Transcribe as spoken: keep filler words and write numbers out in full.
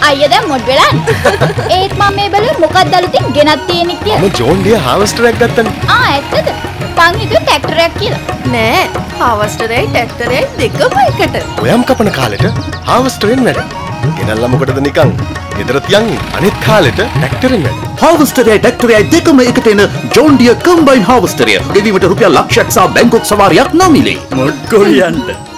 අයියා දැන් මොඩ් වෙලා ඒත් මම මේ බලුවේ මොකක්ද අලුතින් ගෙනත් තියෙන්නේ කියලා. මම ජෝන් ඩියර් හාවස්ටර් එකක් ගත්තනේ. ආ ඇත්තද? මං හිතුවේ ට්‍රැක්ටරයක් කියලා. නෑ හාවස්ටරේ ට්‍රැක්ටරේ දෙකම එකට. ඔයම් කපන කාලෙට හාවස්ටරෙන් වැඩ. ගෙනල්ලා මොකටද නිකන් ගෙදර තියන් අනිත් කාලෙට ට්‍රැක්ටරෙන් වැඩ. හාවස්ටරේ ට්‍රැක්ටරේ දෙකම එකට එන ජෝන් ඩියර් කම්බයින් හාවස්ටරය ගෙවීමට රුපියල් ලක්ෂයක් සහ බැංකුවක් සවාරියක් නොමිලේ. මොඩ් කොරියන්ට